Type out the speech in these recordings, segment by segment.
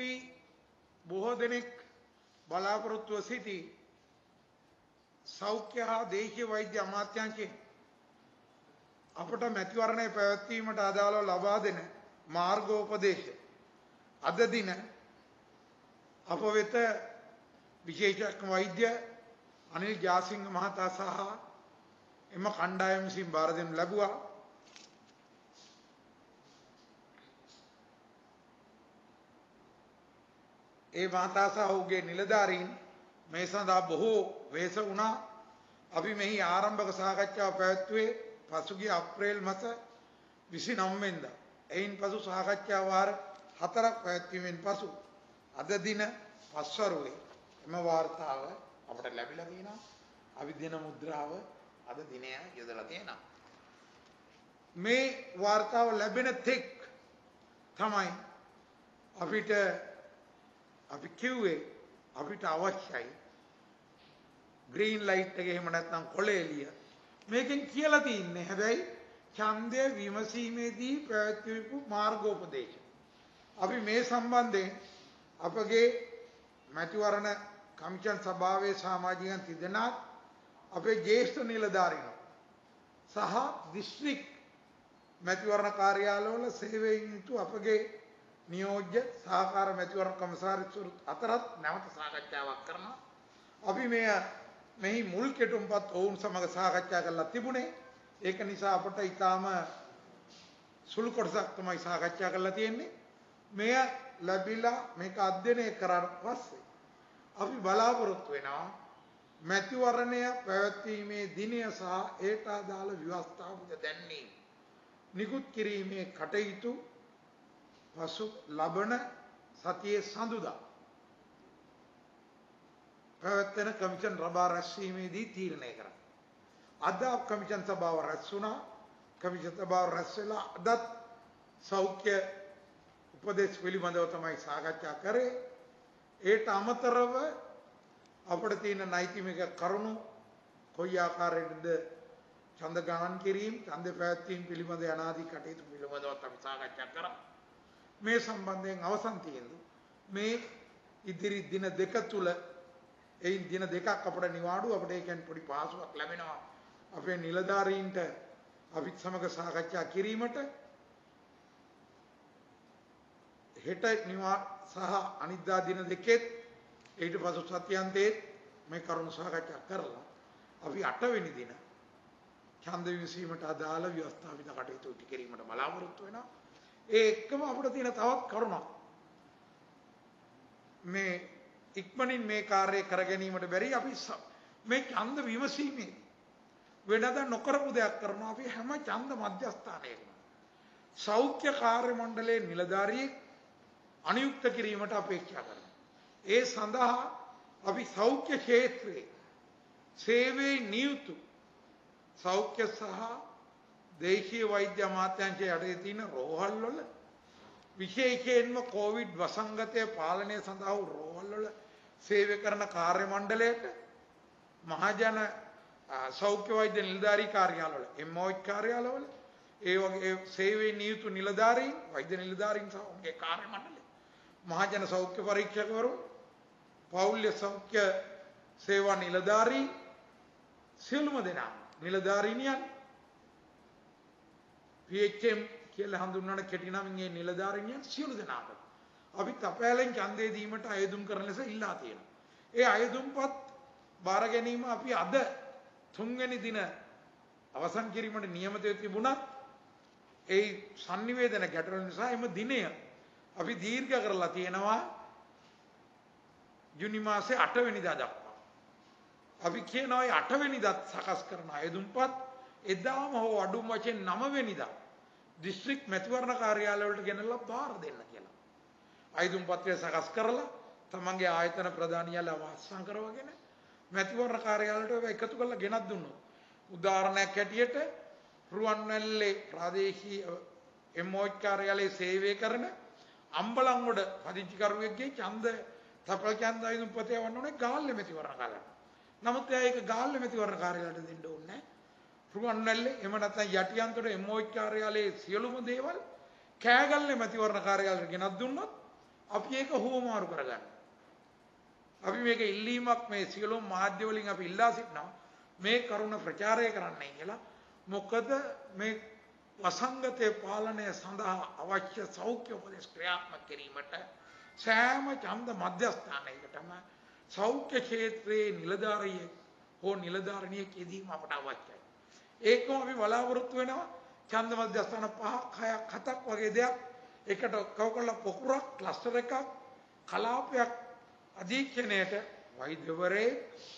අපි බොහෝ දෙනෙක් බලාපොරොත්තුව සිටි සෞඛ්‍ය හා දේශීය වෛද්‍ය අමාත්‍යාංශයෙන් අපට මැතිවරණය පැවැත්වීමට අදාළව ලබා දෙන මාර්ගෝපදේශ අද දින අප වෙත විශේෂඥ වෛද්‍ය අනිල් ජාසිංහ මහතා සහ එම කණ්ඩායම විසින් බාර දෙනු ලැබුවා. ඒ මහතා සහ ඔහුගේ නිලධාරීන් මේ සඳහා බොහෝ වෙහෙස වුණා. අපි මෙහි ආරම්භක සාකච්ඡාව පැවැත්වුවේ පසුගිය අප්‍රේල් මාස 29 වෙනිදා. එයින් පසු සාකච්ඡා වාර 4ක් පැවැත්වීමෙන් පසු අද දින පස්වරුවේ එම වාර්තාව අපට ලැබිලා තියෙනවා. අපි දින මුද්‍රාව අද දිනය යොදලා තියෙනවා. මේ වාර්තාව ලැබෙන තෙක් තමයි අපි කිව්වේ අපිට අවශ්‍යයි ග්‍රීන් ලයිට් එක එහෙම නැත්නම් කොළ එළිය මේකෙන් කියලා තින්නේ. හැබැයි ඡන්දය විමසීමේදී පැවැත්වපු මාර්ගෝපදේශ අපි මේ සම්බන්ධයෙන් අපගේ මැතිවරණ කමිෂන් සභාවේ සමාජිකයන් තිදෙනාත් අපේ ජ්‍යෙෂ්ඨ නිලධාරීන් සහ දිස්ත්‍රික් මැතිවරණ කාර්යාලවල සේවයෙන් යුතු අපගේ නියෝජ්‍ය සහකාර මැතිවරණ කොමසාරිස්වරු අතරත් නැවත සාකච්ඡාවක් කරනවා. අපි මෙහි මුල් කෙටුම්පත් ඔවුන් සමග සාකච්ඡා කරලා තිබුණේ. ඒක නිසා අපට ඊටාම සුළු කොටසක් තමයි සාකච්ඡා කරලා තියෙන්නේ. මෙය ලැබිලා මේක අධ්‍යයනය කරාට පස්සේ අපි බලාපොරොත්තු වෙනවා මැතිවරණය පැවැත්වීමේ දිනය සහ ඒට අදාළ ව්‍යවස්ථාවක දැන්වීම නිකුත් කිරීමේ කටයුතු පසු ලබන සතියේ සඳුදා පැවැත්වෙන කමිෂන් සභාව රැස්වීමේදී තීරණය කරා. අද කමිෂන් සභාව රැස් වුණා. කමිෂන් සභාව රැස් වෙලා අදත් සෞඛ්‍ය උපදේශ පිළිබඳව තමයි සාකච්ඡා කරේ. ඒට අමතරව අපිට තියෙන නෛතික කරුණු කොයි ආකාරයකද ඡන්ද ගණන් කිරීම, ඡන්ද පැවැත්වීම පිළිබඳ අනාදී කටයුතු පිළිබඳවත් අපි සාකච්ඡා කරා. මේ සම්බන්ධයෙන් අවසන් තියෙන්නේ මේ ඉදිරි දින දෙක තුල එයින් දින දෙකක් අපිට නිවාඩු අපිට ඒ කියන්නේ පොඩි පහසුවක් ලැබෙනවා අපේ නිලධාරීන්ට අපිත් සමග සාකච්ඡා කිරීමට. හෙට සහ අනිද්දා දින දෙකෙත් ඊට පසු සත්‍යන්තයේ මේ කරුණු සාකච්ඡා කරලා අපි 8 වෙනි දින ඡන්ද විමසීමට අදාළ ව්‍යවස්ථාවිත කටයුතු ඉටු කිරීමට බලාපොරොත්තු වෙනවා. ඒ එක්කම අපිට තියෙන තවත් කරුණක් මේ ඉක්මනින් මේ කාර්යය කර ගැනීමට බැරි අපි මේ ඡන්ද විමසීමේ වෙනදා නොකරපු දෙයක් කරනවා. අපි හැම ඡන්ද මධ්‍යස්ථානයකම සෞඛ්‍ය කාර්ය මණ්ඩලයේ නිලධාරියෙක් අනියුක්ත කිරීමට අපේක්ෂා කරනවා. ඒ සඳහා අපි සෞඛ්‍ය ක්ෂේත්‍රයේ සේවයේ නියුතු සෞඛ්‍ය සහ දේශීය වෛද්‍ය අමාත්‍යාංශය යටතේ තියෙන රෝහල් වල විශේෂයෙන්ම කොවිඩ් වසංගතය පාලනය සඳහා රෝහල් වල සේවය කරන කාර්ය මණ්ඩලයට මහජන සෞඛ්‍ය වෛද්‍ය නිලධාරී කාර්යාලවල MOH කාර්යාලවල ඒ වගේ සේවයේ නියුතු නිලධාරීන් වෛද්‍ය නිලධාරීන් සහ ඔවුන්ගේ කාර්ය මණ්ඩලය මහජන සෞඛ්‍ය පරීක්ෂකවරු පෞල්‍ය සෞඛ්‍ය සේවා නිලධාරීන් සියලුම දෙනා නිලධාරීනියන් PHM කියලා හඳුන්වන කෙටි නමින් මේ නිලධාරීනියන් සියලු දෙනාට අපි තපෑලෙන් ඡන්දය දීමට අයදුම් කරන ලෙස ඉල්ලා තියෙනවා. ඒ අයදුම්පත් බාර ගැනීම අපි අද 3 වෙනි දින අවසන් කිරීමට නියමිතව තිබුණත් ඒ sannivedana ගැටලු නිසා එම දිනය අපි දීර්ඝ කරලා තියෙනවා ජුනි මාසේ 8 වෙනිදා දක්වා. අපි කියනවා 8 වෙනිදාත් සකස් කරන අයදුම්පත් එදාම හෝ අඩුම වශයෙන් 9 වෙනිදා දිස්ත්‍රික් මැතිවරණ කාර්යාලවලට ගෙනල්ලා බාර දෙන්න කියලා. අයදුම් පත්‍රය සකස් කරලා තමන්ගේ ආයතන ප්‍රධානියලා වාසම් කරවගෙන මැතිවරණ කාර්යාලයට එකතු කරලා ගෙනත් දුන්නොත් උදාහරණයක් ඇටියට රුවන්වැල්ලේ ප්‍රාදේශීය MOH කාර්යාලයේ සේවය කරන අම්බලන්ගොඩ පදිංචිකරුවෙක්ගේ ඡන්ද තපල් ඡන්ද අයදුම් පත්‍රය වන්න ඕනේ ගාල්ලේ මැතිවරණ කාර්යාලයට. නමුත් එයා ඒක ගාල්ලේ මැතිවරණ කාර්යාලයට දෙන්න ඕනේ නැහැ. රුවන්වැල්ලේ එහෙම නැත්නම් යටියන්තොට MOH කාර්යාලයේ සියලුම දේවල් කෑගල්ලේ මැතිවරණ කාර්යාලයට ගෙනත් දුන්නොත් අපි ඒක හුවමාරු කරගන්න. අපි මේක ඉල්ලීමක් මේ සියලුම මාධ්‍ය වලින් අපි ඉල්ලා සිටිනවා මේ කරුණ ප්‍රචාරය කරන්නයි කියලා. මොකද මේ වසංගතයේ පාලනය සඳහා අවශ්‍ය සෞඛ්‍ය උපදෙස් ක්‍රියාත්මක කිරීමට සෑම ඡන්ද මධ්‍යස්ථානයකටම සෞඛ්‍ය ක්ෂේත්‍රයේ නිලධාරියෙක් හෝ නිලධාරණියෙක් යෙදීම අපට අවශ්‍යයි. ඒකම අපි බලාපොරොත්තු වෙනවා ඡන්ද මධ්‍යස්ථාන 5ක් 6ක් 7ක් වගේ දෙයක් එකට කවකලා පොකුරක් ක්ලස්ටර් එකක් කලාපයක් අධීක්ෂණයට වෛද්‍යවරයෙක්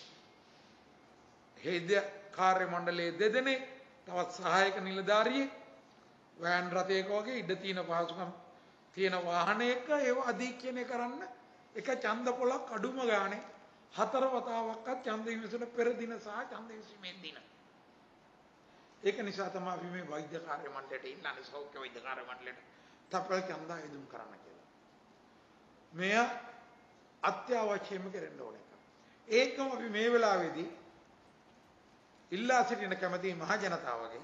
හේද කාර්ය මණ්ඩලයේ දෙදෙනෙක් තවත් සහායක නිලධාරියෙක් වෑන් රථයක වගේ ඉඩ තියෙන පහසුකම් තියෙන වාහනයක ඒව අධීක්ෂණය කරන්න එක ඡන්ද පොලක් අඩුම ගානේ 4 වතාවක්වත් ඡන්ද විමසන පෙර දින සහ ඡන්ද විමසීමේ දින. ඒක නිසා තමයි අපි මේ වෛද්‍ය කාර්ය මණ්ඩලයට ඉන්නන්නේ සෞඛ්‍ය වෛද්‍ය කාර්ය මණ්ඩලයට තප්පර ඡන්ද ආයුධම් කරන්න කියලා. මෙය අත්‍යවශ්‍යම කෙරෙන්න ඕන එක. ඒකම අපි මේ වෙලාවේදී ඉල්ලා සිටින කැමති මහ ජනතාවගෙන්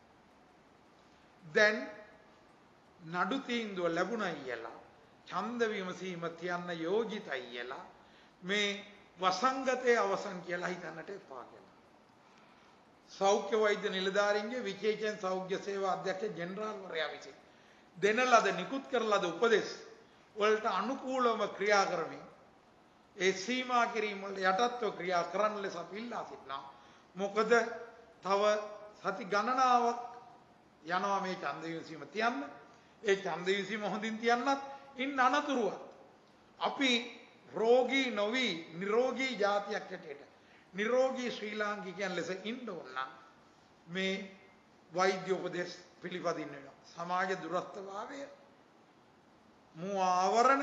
දැන් නඩු තීන්දුව ලැබුණයි කියලා ඡන්ද විමසීම තියන්න යෝජිතයි කියලා මේ වසංගතයේ අවසන් කියලා හිතන්නට එපා කියලා. සෞඛ්‍ය වෛද්‍ය නිලධාරීන්ගේ විශේෂයෙන් සෞඛ්‍ය සේවා අධ්‍යක්ෂ ජෙනරාල්වරයා විසින් දෙන ලද නිකුත් කරන ලද උපදෙස් වලට අනුකූලව ක්‍රියා කරමින් ඒ සීමා කිරීම වලට යටත්ව ක්‍රියා කරන්න ලෙස අපි ඉල්ලා සිටිනවා. මොකද තව සති ගණනාවක් යනවා මේ ඡන්ද විමසීම තියන්න. ඒ ඡන්ද විමසීම හොඳින් තියන්නත් ඉන්න අනතුරුව අපි රෝගී නොවි නිරෝගී ජාතියක් හැටියට නිරෝගී ශ්‍රී ලාංකිකයන් ලෙස ඉන්න ඕන නම් මේ වෛද්‍ය උපදෙස් පිළිපදින්න වෙනවා. සමාජ දුරස්ථභාවය මූ ආවරණ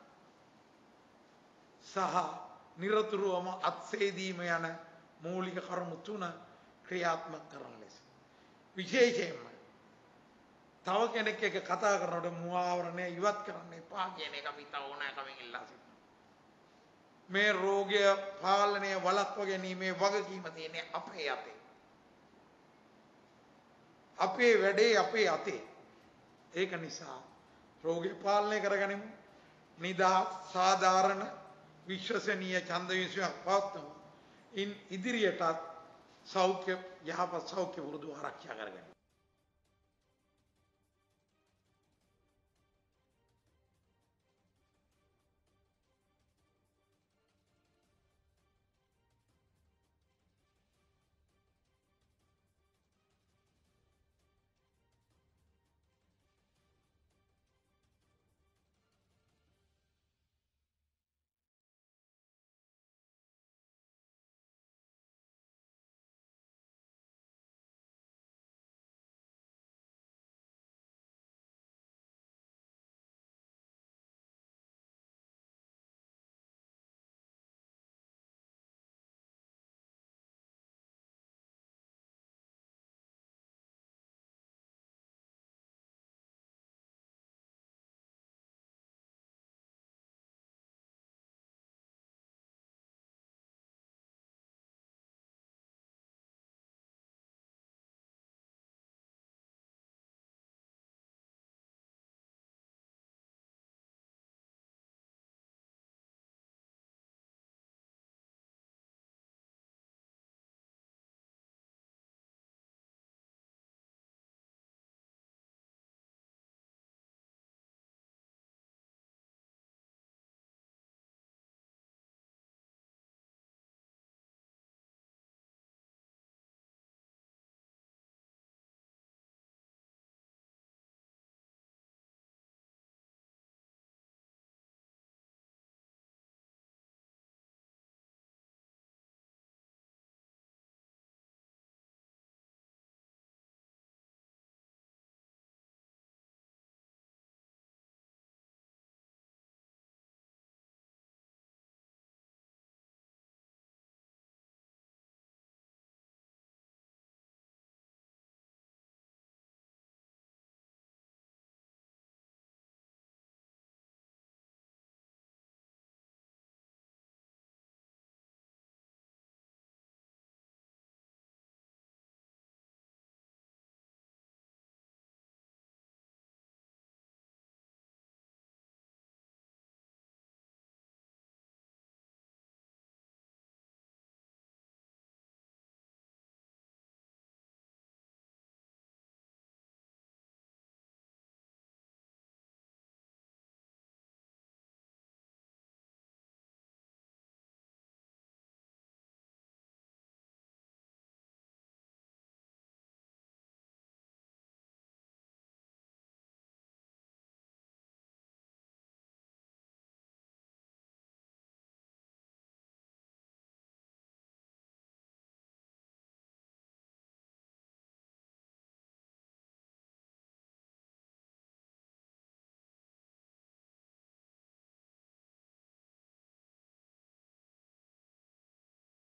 සහ නිරතුරුවම අත්සේදීම යන මූලික කරුණු තුන ක්‍රියාත්මක කරන ලෙස විශේෂයෙන්ම තව කෙනෙක් එක්ක කතා කරනකොට මුවාවරණය ඉවත් කරන්න එපා කියන එක අපි තව ඕනෑකමින් ඉල්ලා සිටිනවා. මේ රෝගය පාලනය වළක්ව ගැනීමේ වගකීම තියෙන්නේ අපේ අතේ. අපේ වැඩේ අපේ අතේ. ඒක නිසා රෝගය පාලනය කරගනිමු. නිදහස් සාධාරණ විශ්වසනීය ඡන්ද විමසීමක් පවත්වමු. ඉදිරියටත් සෞඛ්‍ය යහපත් සෞඛ්‍ය වෘදු ආරක්ෂා කරගන්න.